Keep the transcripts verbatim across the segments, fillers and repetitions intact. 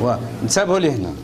وانتبهوا لي هنا.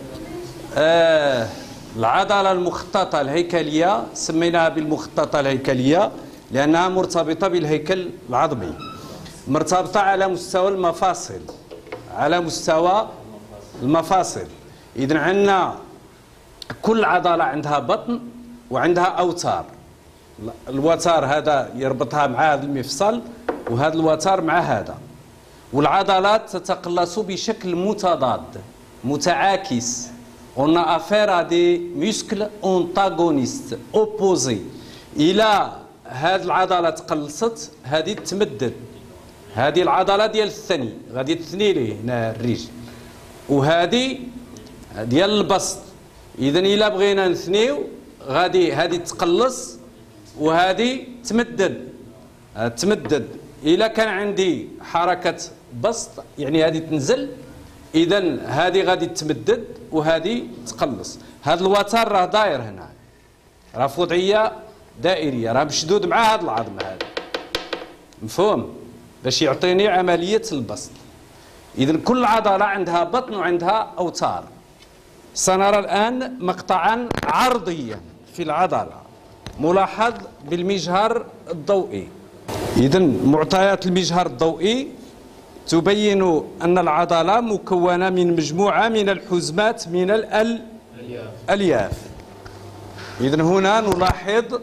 آه العضلة المخططة الهيكلية سميناها بالمخططة الهيكلية لأنها مرتبطة بالهيكل العظمي، مرتبطة على مستوى المفاصل، على مستوى المفاصل. إذن عندنا كل عضلة عندها بطن وعندها أوتار. الوتر هذا يربطها مع هذا المفصل وهذا الوتر مع هذا، والعضلات تتقلص بشكل متضاد متعاكس. On a affaire à des muscles antagonistes opposés. إلى هذه العضلة تقلصت هذه تمدد، هذه العضلة ديال الثني غادي تثني ليه هنا الرجل، وهذه ديال البسط. إذن إلا بغينا نثنيو غادي هذه تقلص وهذه تمدد تمدد. إلا كان عندي حركة بسط يعني هذه تنزل، إذن هذه غادي تمدد وهذه تقلص. هذا الوتر راه داير هنا، راه في وضعية دائرية، راه مشدود مع هذا العظم هذا، مفهوم؟ باش يعطيني عملية البسط. إذن كل عضلة عندها بطن وعندها أوتار. سنرى الآن مقطعا عرضيا في العضلة ملاحظ بالمجهر الضوئي. إذن معطيات المجهر الضوئي تبين أن العضلة مكونة من مجموعة من الحزمات من الألياف. إذن هنا نلاحظ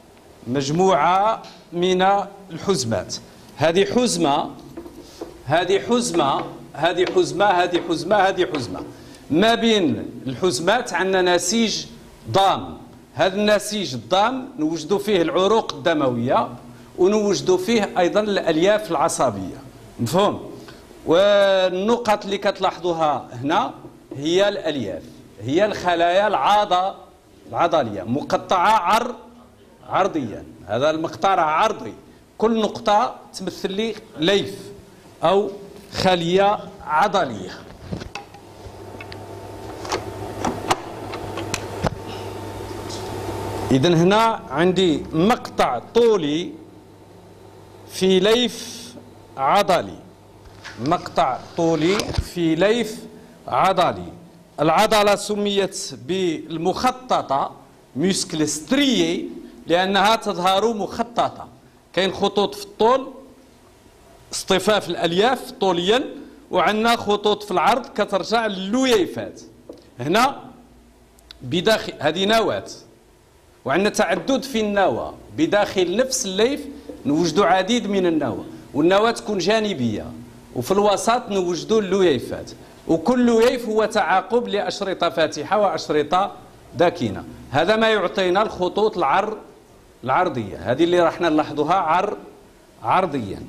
مجموعة من الحزمات. هذه حزمة، هذه حزمة، هذه حزمة، هذه حزمة، هذه حزمة. ما بين الحزمات عندنا نسيج ضام. هذا النسيج الضام نوجدوا فيه العروق الدموية ونوجدوا فيه أيضا الألياف العصبية، مفهوم؟ والنقط اللي كتلاحظوها هنا هي الألياف، هي الخلايا العض العضلية مقطعة عر عرضيا. هذا المقطع عرضي، كل نقطة تمثل لي ليف أو خلية عضلية. إذن هنا عندي مقطع طولي في ليف عضلي، مقطع طولي في ليف عضلي. العضلة سميت بالمخططة مسكل ستريي لأنها تظهر مخططة. كاين خطوط في الطول اصطفاف الألياف طوليا، وعندنا خطوط في العرض كترجع للويفات. هنا بداخل هذه نواة، وعندنا تعدد في النواة. بداخل نفس الليف نوجد عديد من النواة، والنواة تكون جانبية، وفي الوسط نوجد اللويفات. وكل لويف هو تعاقب لأشرطة فاتحة وأشرطة داكنة. هذا ما يعطينا الخطوط العرض العرضية، هذه اللي راح نلاحظوها عر عرضيا.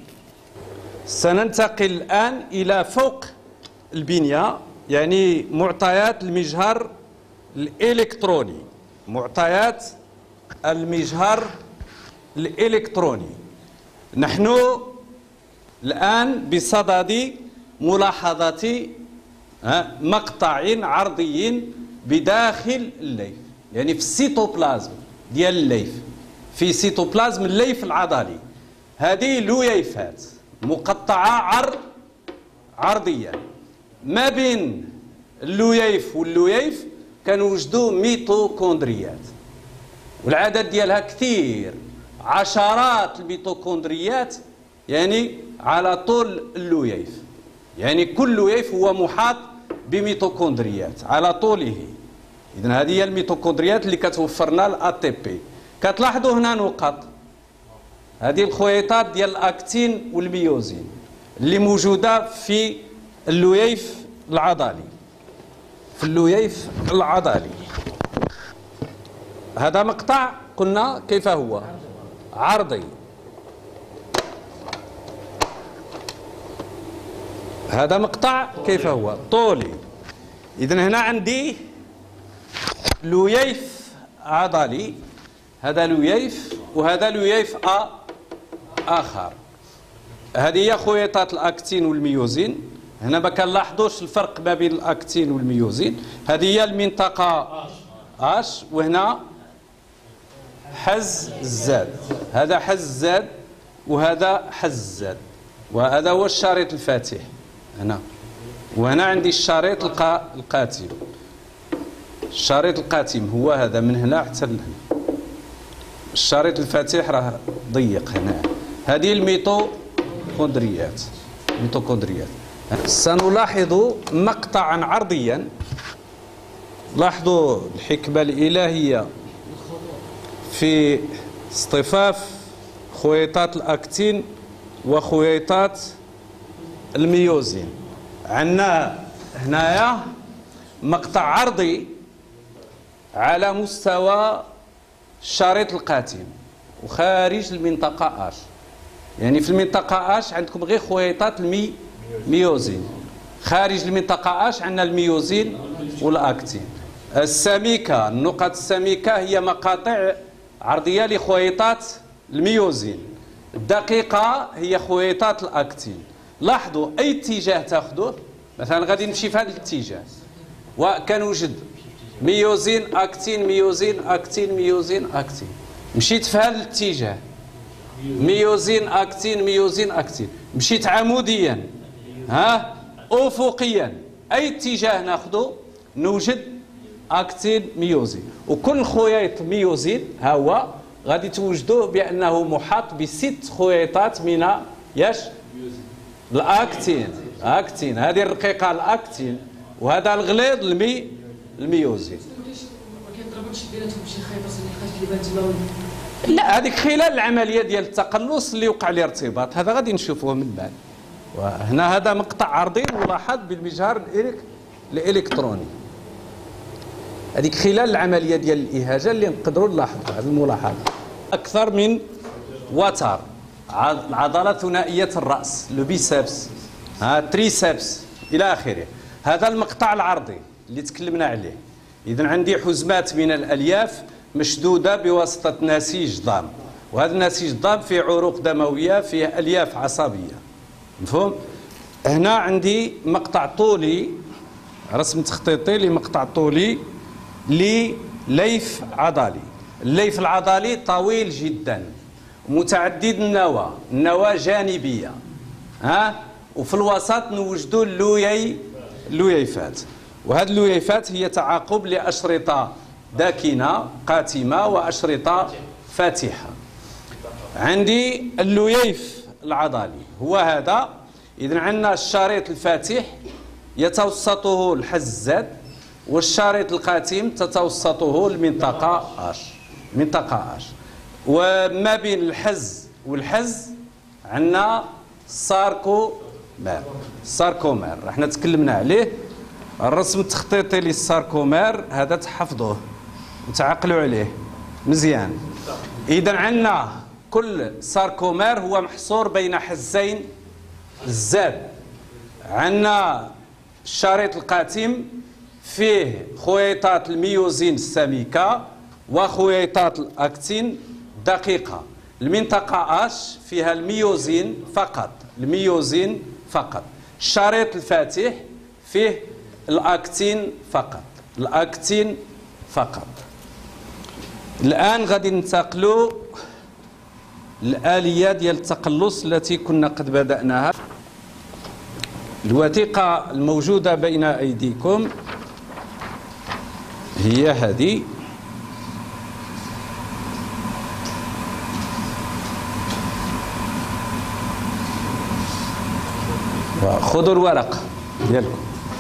سننتقل الآن إلى فوق البنية، يعني معطيات المجهر الإلكتروني، معطيات المجهر الإلكتروني. نحن الآن بصدد ملاحظة مقطع عرضي بداخل الليف، يعني في السيتوبلازم ديال الليف، في سيتوبلازم الليف العضلي. هذه لويفات مقطعة عر عرضيا. ما بين اللويف واللويف كنوجدوا ميتوكوندريات، والعدد ديالها كثير، عشرات الميتوكوندريات يعني على طول اللويف. يعني كل لويف هو محاط بميتوكوندريات على طوله. إذن هذه هي الميتوكوندريات اللي كتوفرنا الأ تي بي. كتلاحظوا هنا نقط، هذه الخويطات ديال الأكتين والميوزين اللي موجودة في اللويف العضلي، في اللويف العضلي. هذا مقطع قلنا كيف هو؟ عرضي. هذا مقطع كيف هو؟ طولي. إذن هنا عندي لويف عضلي، هذا لويف وهذا لويف أ آخر. هذه هي خويطات الأكتين والميوزين. هنا ما كنلاحظوش الفرق ما بين الأكتين والميوزين. هذه هي المنطقة اش، وهنا حز الزاد. هذا حز الزاد وهذا حز الزاد، وهذا هو الشريط الفاتح هنا. وهنا عندي الشريط القاتم. الشريط القاتم هو هذا من هنا حتى لهنا. الشريط الفاتح راه ضيق هنا. هذه الميتوكوندريات. الميتوكوندريات سنلاحظ مقطعا عرضيا. لاحظوا الحكمة الإلهية في اصطفاف خيوطات الأكتين وخيوطات الميوزين. عندنا هنايا مقطع عرضي على مستوى الشريط القاتم وخارج المنطقة اش، يعني في المنطقة اش عندكم غير خيوطات الميوزين، خارج المنطقة اش عندنا الميوزين والأكتين. السميكة، النقط السميكة هي مقاطع عرضية لخيوطات الميوزين، الدقيقة هي خيوطات الأكتين. لاحظوا أي اتجاه تاخذوه، مثلا غادي نمشي في هذا الاتجاه وكنوجد ميوزين أكتين ميوزين أكتين ميوزين أكتين، مشيت في هذا الاتجاه ميوزين أكتين ميوزين أكتين، مشيت عموديا ها أفقيا أي اتجاه ناخذه نوجد أكتين ميوزين. وكل خيط ميوزين ها هو غادي توجدوه بأنه محاط بست خيوطات من ياش الأكتين. أكتين هذه الرقيقة الأكتين وهذا الغليظ المي الميوزين. لا هذيك خلال العملية ديال التقلص اللي وقع لي ارتباط، هذا غادي نشوفوه من بعد. وهنا هذا مقطع عرضي ملاحظ بالمجهر الإلكتروني. هذيك خلال العملية ديال الإهاجة اللي نقدروا نلاحظوا هذه الملاحظة. أكثر من وتر العضلة ثنائية الرأس، لو بيسبس ها تريسبس إلى آخره. هذا المقطع العرضي اللي تكلمنا عليه. إذن عندي حزمات من الألياف مشدودة بواسطة نسيج ضام، وهذا النسيج الضام فيه عروق دموية، فيه ألياف عصبية. مفهوم؟ هنا عندي مقطع طولي، رسم تخطيطي لمقطع طولي لليف عضلي. الليف العضلي طويل جدا متعدد النواة، النواة جانبية ها، وفي الوسط نوجدوا اللويي اللويفات. وهذه اللويفات هي تعاقب لأشرطة داكنة قاتمة وأشرطة فاتحة. عندي اللويف العضلي هو هذا. إذن عندنا الشريط الفاتح يتوسطه الحزات، والشريط القاتم تتوسطه المنطقة اش، منطقة اش. وما بين الحز والحز عندنا الساركومير. الساركومير احنا تكلمنا عليه، الرسم التخطيطي للساركومير هذا تحفظوه وتعقلوا عليه مزيان. اذا عندنا كل ساركومير هو محصور بين حزين الزاد. عندنا الشريط القاتم فيه خيوطات الميوزين السميكة وخيوطات الأكتين دقيقة. المنطقة اش فيها الميوزين فقط، الميوزين فقط. الشريط الفاتح فيه الأكتين فقط، الأكتين فقط. الآن غادي ننتقلوا الآلية ديال التقلص التي كنا قد بدأناها. الوثيقة الموجودة بين أيديكم هي هذه. خذوا الورقة ديالكم.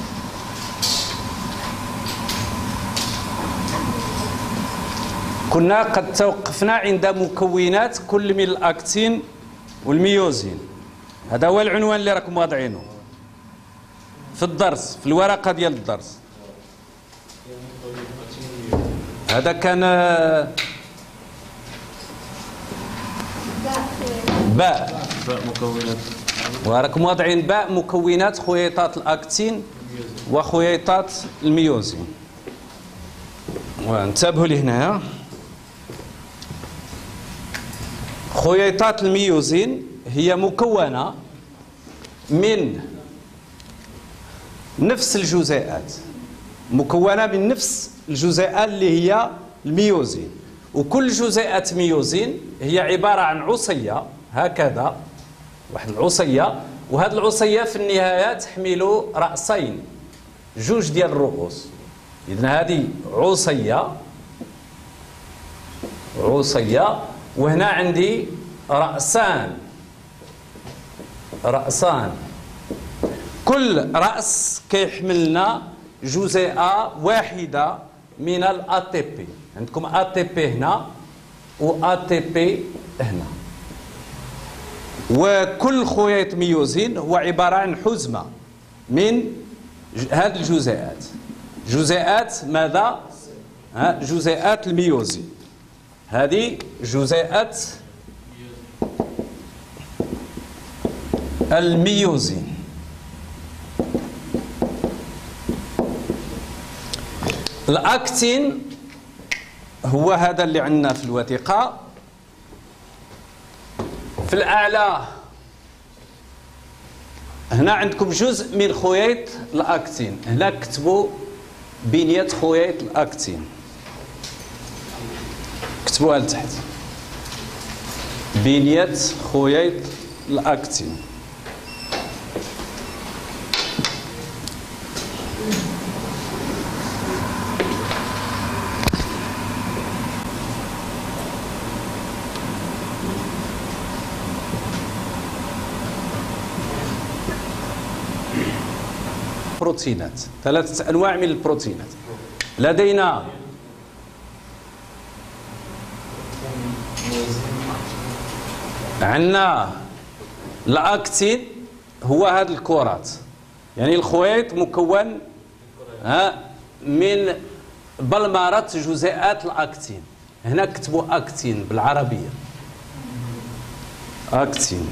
كنا قد توقفنا عند مكونات كل من الأكتين والميوزين. هذا هو العنوان اللي راكم واضعينه في الدرس، في الورقة ديال الدرس. هذا كان باء باء مكونات، وراكم واضعين باء مكونات خيوطات الأكتين وخيوطات الميوزين. وانتبهوا لهنا، خيوطات الميوزين هي مكونة من نفس الجزيئات، مكونة من نفس الجزيئات اللي هي الميوزين. وكل جزيئة ميوزين هي عبارة عن عصية هكذا، واحد العصية، وهذه العصيه في النهايه تحمل راسين، جوج ديال الرؤوس. اذا هذه عصيه عصيه وهنا عندي راسان راسان كل راس كيحمل لنا جزيئه واحده من الاي تي بي. عندكم اي تي بي هنا و اي تي بي هنا، وكل خيوط ميوزين هو عباره عن حزمه من هذه الجزيئات. جزيئات ماذا؟ ها جزيئات الميوزين. هذه جزيئات الميوزين. الاكتين هو هذا اللي عندنا في الوثيقه. في الاعلى هنا عندكم جزء من خيوط الاكتين، هنا كتبوا بنيه خيوط الاكتين، كتبوها لتحت بنيه خيوط الاكتين. بروتينات، ثلاثة أنواع من البروتينات لدينا. عندنا الأكتين هو هذه الكرات، يعني الخيط مكون من بلمرة جزيئات الأكتين. هنا كتبوا أكتين بالعربية، أكتين.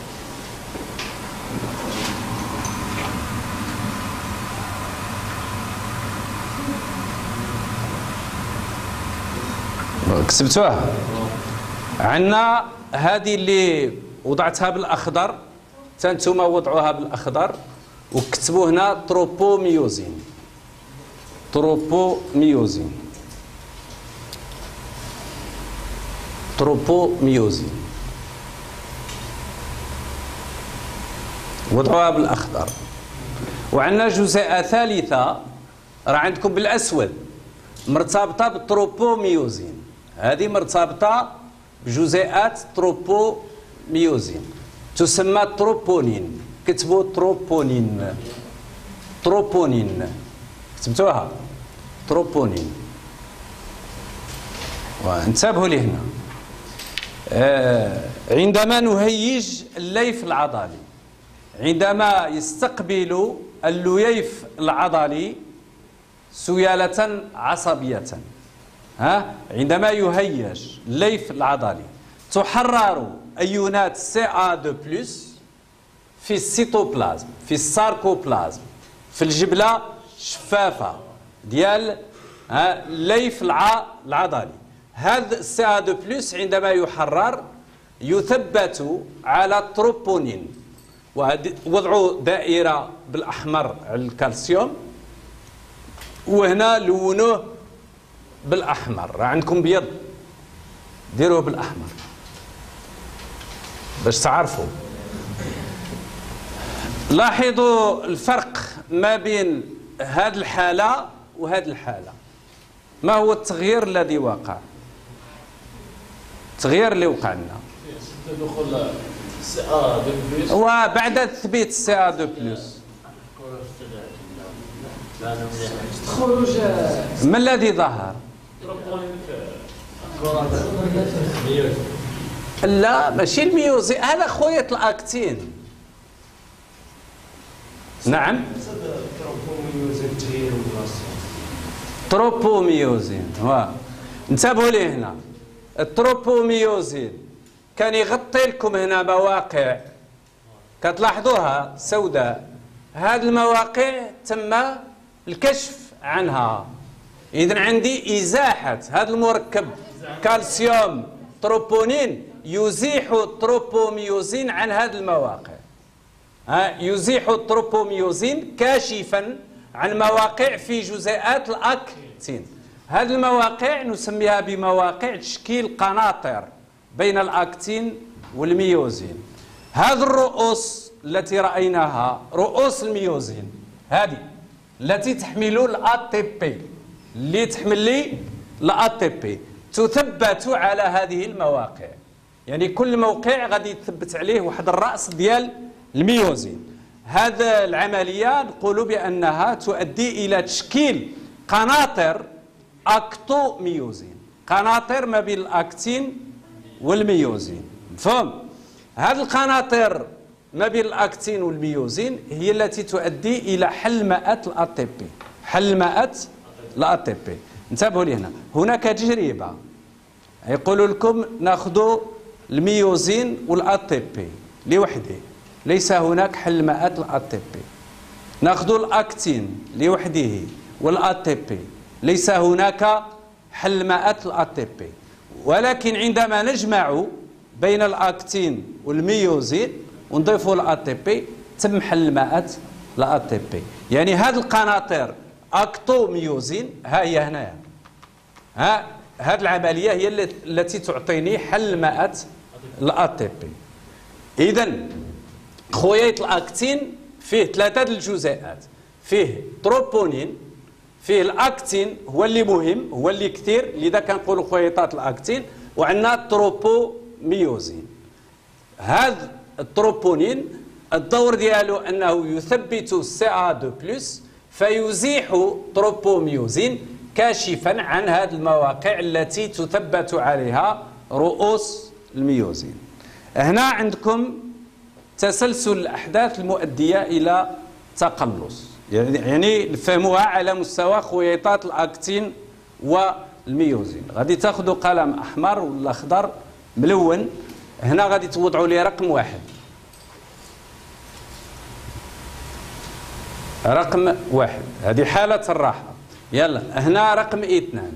كتبتوها؟ عندنا هذه اللي وضعتها بالاخضر، تانتوما وضعوها بالاخضر وكتبوا هنا تروبوميوزين. تروبوميوزين تروبوميوزين وضعوها بالاخضر. وعندنا جزيئه ثالثه راه عندكم بالاسود مرتبطه بالتروبوميوزين، هذه مرتبطة بجزيئات تروبوميوزين تسمى تروبونين. كتبوا تروبونين، تروبونين كتبتوها تروبونين. وانتبهوا لي هنا، آه عندما نهيج الليف العضلي، عندما يستقبل الليف العضلي سيالة عصبية، ها عندما يهيج الليف العضلي تحرر ايونات سي إيه اثنين بلس في السيتوبلازم، في الساركوبلازم، في الجبله الشفافه ديال الليف العضلي. هذا السي إيه اثنين بلس عندما يحرر يثبت على التروبونين. وضعوا دائره بالاحمر على الكالسيوم، وهنا لونوه بالاحمر. راه عندكم بيض، ديروه بالاحمر باش تعرفوا. لاحظوا الفرق ما بين هذه الحاله وهذه الحاله. ما هو التغيير الذي وقع؟ التغيير اللي وقع لنا دخول سي إيه اثنين بلس وبعد تثبيت سي إيه اثنين بلس خروج. ما الذي ظهر؟ لا ماشي الميوزين، هذا خيط الاكتين. نعم تروبوميوزين. انتبهوا لي هنا، التروبوميوزين كان يغطي لكم هنا مواقع كتلاحظوها سوداء. هذه المواقع تم الكشف عنها. إذن عندي إزاحة هذا المركب كالسيوم تروبونين يزيح التروبوميوزين عن هذه المواقع. يزيح التروبوميوزين كاشفا عن مواقع في جزيئات الأكتين. هذه المواقع نسميها بمواقع تشكيل قناطر بين الأكتين والميوزين. هذه الرؤوس التي رأيناها رؤوس الميوزين هذه التي تحمل الأ تي بي اللي تحمل لي الأ تي بي تثبت على هذه المواقع. يعني كل موقع غادي يثبت عليه واحد الرأس ديال الميوزين. هذا العملية نقول بأنها تؤدي إلى تشكيل قناطر أكتوميوزين، قناطر ما بين الأكتين والميوزين. فهم؟ هذه القناطر ما بين الأكتين والميوزين هي التي تؤدي إلى حلمأة الأ تي بي، حلمأة الأ تي بي. انتبهوا لي هنا، هناك تجربة يقولوا لكم ناخذوا الميوزين والأ تي بي لوحده، ليس هناك حلمأة الأ تي بي. ناخذوا الأكتين لوحده والأ تي بي، ليس هناك حلمأة الأ تي بي. ولكن عندما نجمع بين الأكتين والميوزين ونضيفوا الأ تي بي تم حلمأة الأ تي بي. يعني هذه القناطر أكتوميوزين ها هي هنايا، ها هذه العملية هي التي تعطيني حلمأة الأ تي بي. إذن خويط الأكتين فيه ثلاثة الجزيئات، فيه تروبونين، فيه الأكتين هو اللي مهم هو اللي كثير، لذا كنقولوا خويطات الأكتين، وعندنا التروبوميوزين. هذا التروبونين الدور ديالو أنه يثبت سي إيه اثنين بلس فيزيح تروبوميوزين كاشفا عن هذه المواقع التي تثبت عليها رؤوس الميوزين. هنا عندكم تسلسل الأحداث المؤدية إلى تقلص، يعني فهموها على مستوى خويطات الأكتين والميوزين. غادي تاخذوا قلم أحمر ولا أخضر ملون، هنا غادي توضعوا لي رقم واحد، رقم واحد هذه حالة الراحة. يلا هنا رقم اثنان،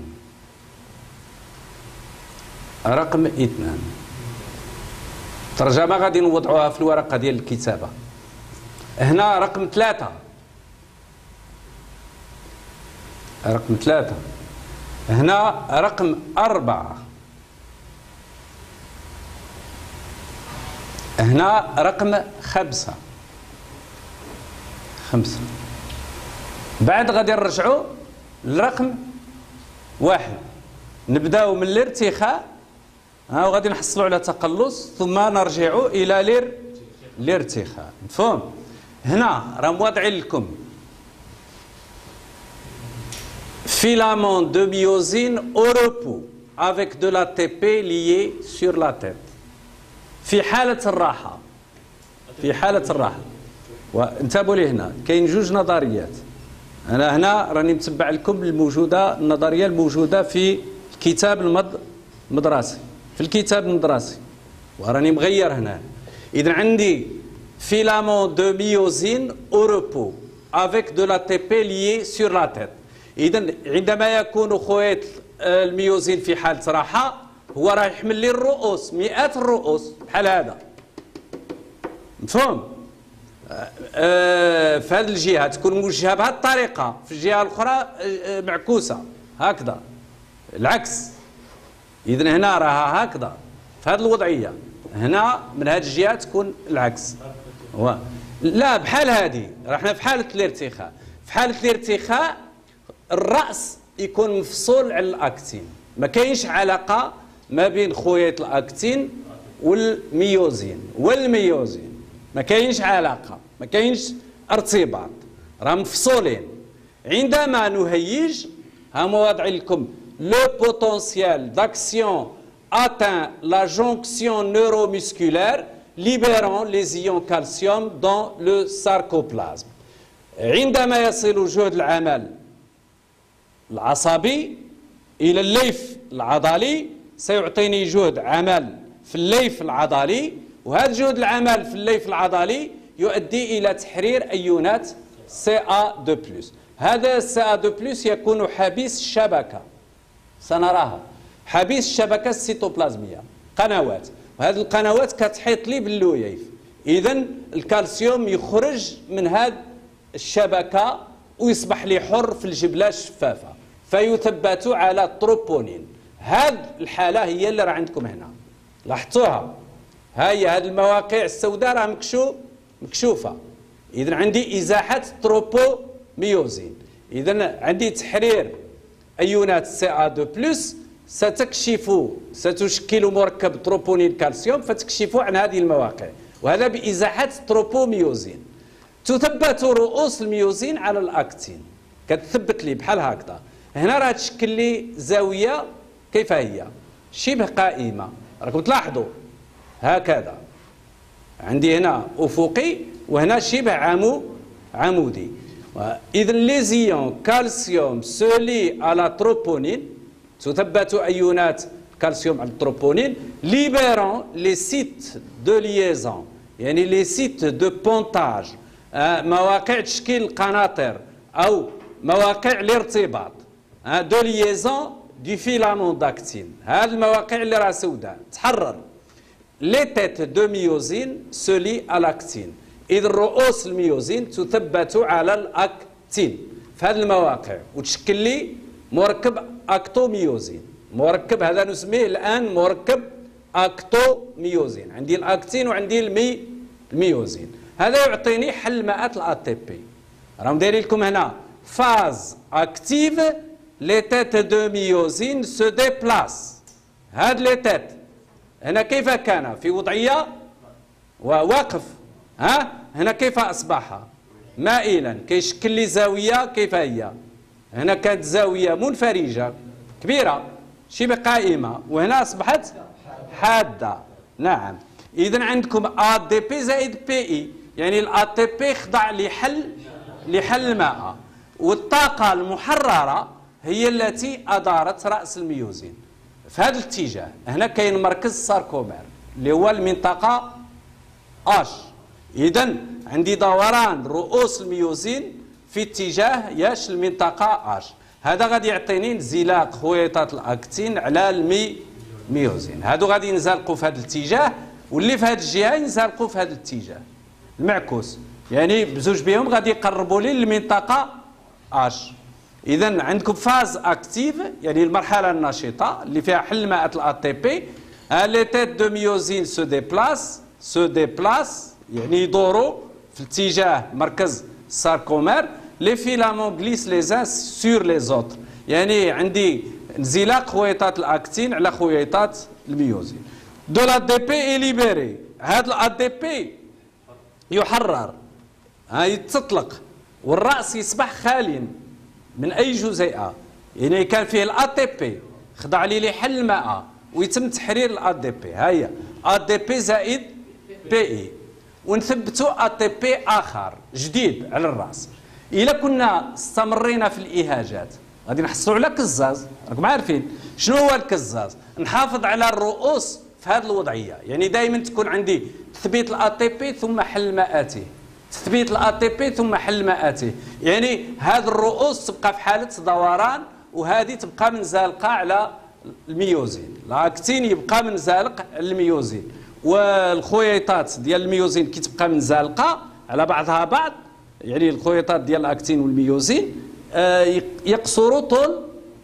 رقم اثنان ترجمة غادي نوضعوها في الورقة ديال الكتابة. هنا رقم ثلاثة، رقم ثلاثة. هنا رقم أربعة. هنا رقم خمسة، خمسة. بعد غادي نرجعوا للرقم واحد، نبداو من الارتخاء ها وغادي نحصلوا على تقلص ثم نرجعوا الى لير الارتخاء. مفهوم؟ هنا راه واضعين لكم filament de myosine au repos avec de l'A T P lié sur la tête. في حالة الراحة، في حالة الراحة. وانتبهوا لي هنا كاين جوج نظريات. أنا هنا راني متبع لكم الموجودة النظرية الموجودة في الكتاب المدرسي، في الكتاب المدرسي وراني مغير هنا. إذا عندي filament de myosine au repos avec de l'A T P lié sur la tête. إذا عندما يكون خويط الميوزين في حالة راحة هو راه يحمل لي الرؤوس، مئات الرؤوس بحال هذا. مفهوم؟ آه في هذه الجهة تكون موجهة بهذه الطريقة، في الجهة الأخرى آه معكوسة هكذا العكس. إذا هنا راها هكذا في هذه الوضعية، هنا من هذه الجهة تكون العكس. لا بحال هذه راحنا في حالة الارتخاء. في حالة الارتخاء الرأس يكون مفصول على الأكتين، ما كاينش علاقة ما بين خويط الأكتين والميوزين والميوزين، ما كاينش علاقة، ما كاينش ارتباط، راه مفصولين. عندما نهيج هم واضعين لكم لو بوتنسيال داكسيون atteint la jonction neuromusculaire libérant les ions calcium dans le sarcoplasme. عندما يصل جهد العمل العصبي إلى الليف العضلي سيعطيني جهد عمل في الليف العضلي، وهذا جهد العمل في الليف العضلي يؤدي إلى تحرير أيونات سي إيه اثنين بلس. هذا سي إيه اثنين بلس يكون حبيس الشبكة، سنراها حبيس الشبكة السيتوبلازمية، قنوات، وهذه القنوات كتحيط لي باللويف. إذن الكالسيوم يخرج من هذه الشبكة ويصبح لي حر في الجبلة الشفافة فيثبت على التروبونين. هذه الحالة هي اللي راه عندكم هنا، لاحظتوها؟ ها هي هذه المواقع السوداء راه مكشو مكشوفه. اذا عندي ازاحه تروبوميوزين، اذا عندي تحرير ايونات سي ا اثنين بلس ستكشف ستشكل مركب تروبونين كالسيوم فتكشف عن هذه المواقع، وهذا بازاحه تروبوميوزين. تثبت رؤوس الميوزين على الاكتين، كتثبت لي بحال هكذا. هنا راه تشكل لي زاويه كيف هي شبه قائمه، راكم تلاحظوا هكذا عندي هنا افقي وهنا شبه عمو عمودي. اذا لي زيون كالسيوم سولي على تروبونين، تثبت ايونات الكالسيوم على التروبونين، ليبرون لي سيت دو ليزون يعني لي سيت دو بونتاج، مواقع تشكيل القناطر او مواقع الارتباط دو ليزون دو فيلامون داكتين. هذه المواقع اللي راه سوداء تحرر. لي تيت دو ميوزين سولي على الاكتين، اذا رؤوس الميوزين تثبت على الاكتين في هذه المواقع وتشكل لي مركب اكتوميوزين. مركب هذا نسميه الان مركب اكتوميوزين، عندي الاكتين وعندي المي الميوزين. هذا يعطيني حلمات الا تي بي. راهم دايرين لكم هنا فاز اكتيف لي تيت دو ميوزين سو ديبلاس. هاد لي تيت هنا كيف كان في وضعيه وواقف، ها هنا كيف اصبح مائلا، كيشكل لي زاويه كيف هي. هنا كانت زاويه منفرجه كبيره شبه قائمه، وهنا اصبحت حاده. نعم، اذا عندكم ا دي بي زائد بي اي، يعني الا تي بي خضع لحل لحل الماء، والطاقه المحرره هي التي ادارت راس الميوزين في هذا الاتجاه. هنا كاين مركز ساركومير اللي هو المنطقه اش. اذا عندي دوران رؤوس الميوزين في اتجاه ياش المنطقه اش. هذا غادي يعطيني انزلاق خويطات الاكتين على المي ميوزين. هادو غادي ينزلقوا في هذا الاتجاه، واللي في هذه الجهه ينزلقوا في هذا الاتجاه المعكوس، يعني بزوج بهم غادي يقربوا لي المنطقه اش. اذا عندكم فاز اكتيف يعني المرحله النشطه اللي فيها حلمات الا تي بي. لي تيت دو ميوزين سو ديبلاس سو ديبلاس يعني يدوروا في اتجاه مركز الساركومير. لي فيلامون غليس لي زان سور لي زوتر، يعني عندي انزلاق خويطات الاكتين على خويطات الميوزين. دو لا دي بي اي ليبيري، هاد لا دي بي يحرر ها يتطلق، والراس يصبح خاليا من اي جزيئه، يعني كان فيه الا تي بي خضع لي لحل الماء ويتم تحرير الا دي بي. ها هي ا دي بي زائد بي اي، ونثبتوا ا تي بي اخر جديد على الراس. الا كنا استمرينا في الايهاجات غادي نحصلوا على كزاز. راكم عارفين شنو هو الكزاز؟ نحافظ على الرؤوس في هذه الوضعيه، يعني دائما تكون عندي تثبيت الا تي بي ثم حل مآته، تثبيت الا تي بي ثم حل مآته، يعني هذه الرؤوس تبقى في حاله دوران وهذه تبقى منزلقه على الميوزين. الاكتين يبقى منزلق على الميوزين، والخويطات ديال الميوزين كي تبقى منزلقه على بعضها بعض، يعني الخويطات ديال الاكتين والميوزين يقصروا طول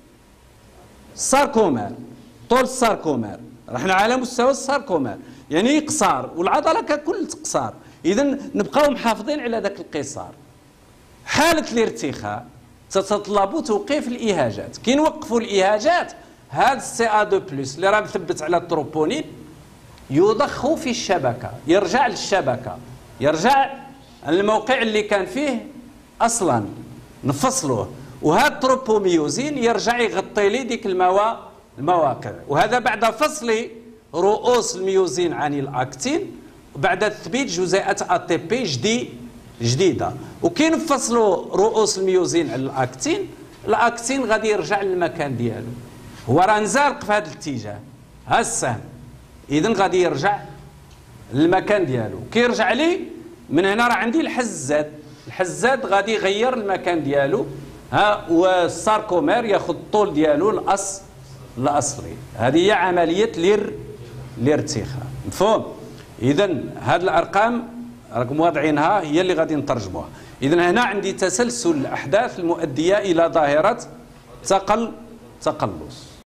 الساركومير. طول الساركومير رحنا على مستوى الساركومير يعني قصار، والعضله ككل قصار. اذا نبقاو محافظين على ذاك القصار. حاله الارتخاء تتطلب توقيف الايهاجات. كي نوقفوا الايهاجات هذا السي ا اثنين بلس اللي راه مثبت على التروبونين يضخ في الشبكه، يرجع للشبكه، يرجع الموقع اللي كان فيه اصلا نفصلوه، وهذا التروبوميوزين يرجع يغطي لي ديك الموا المواقع. وهذا بعد فصل رؤوس الميوزين عن الاكتين وبعد تثبيت جزيئات ا تي بي جديد جديده. وكي نفصلوا رؤوس الميوزين على الاكتين، الاكتين غادي يرجع للمكان ديالو، هو راه نزالق في هذا الاتجاه ها السهم، اذا غادي يرجع للمكان ديالو. كي يرجع لي من هنا راه عندي الحزات، الحزات غادي يغير المكان ديالو ها، والساركومير ياخذ الطول ديالو الاصل الاصلي. هذه هي عمليه الار الارتخاء، مفهوم؟ اذا هذه الارقام راكم واضعينها هي اللي غادي نترجموها. اذا هنا عندي تسلسل الاحداث المؤديه الى ظاهره تقل تقلص.